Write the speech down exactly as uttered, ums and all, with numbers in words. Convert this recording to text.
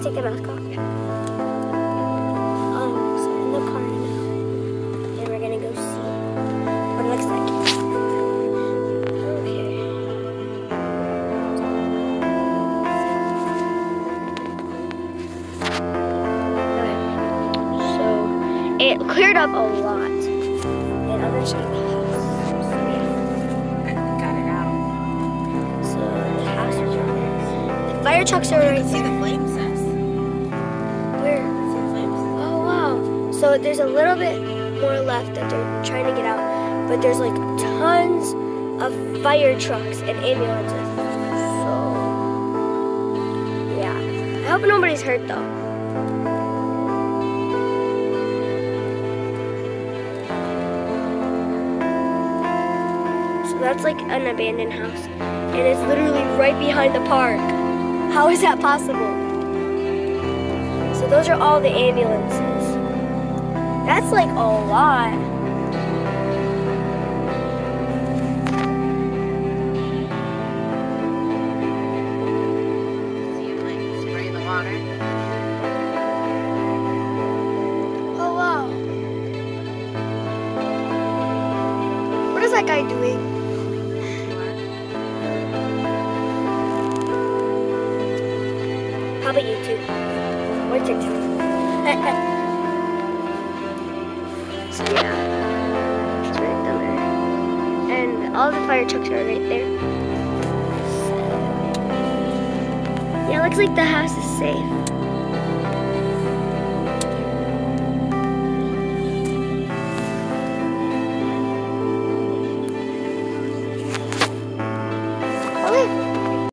take the mask off? Yeah. Um, so in the car now, and we're gonna go see what it looks like. It cleared up a lot. And I'm gonna show you the house. So yeah. Got it out. So the house is right there. The fire trucks are right See there. the flames, sis. Where? See the flames? Oh wow. So there's a little bit more left that they're trying to get out. But there's like tons of fire trucks and ambulances. So yeah. I hope nobody's hurt though. That's like an abandoned house, and it's literally right behind the park. How is that possible? So those are all the ambulances. That's like a lot. See you like spray the water. Oh wow. What is that guy doing? How about YouTube? Or TikTok? So yeah, it's right down there. And all the fire trucks are right there. So, yeah, it looks like the house is safe.